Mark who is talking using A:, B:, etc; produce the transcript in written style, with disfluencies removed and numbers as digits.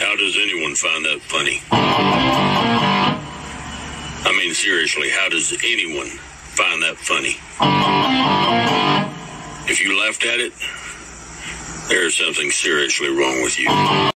A: How does anyone find that funny? I mean, seriously, how does anyone find that funny? If you laughed at it, there's something seriously wrong with you.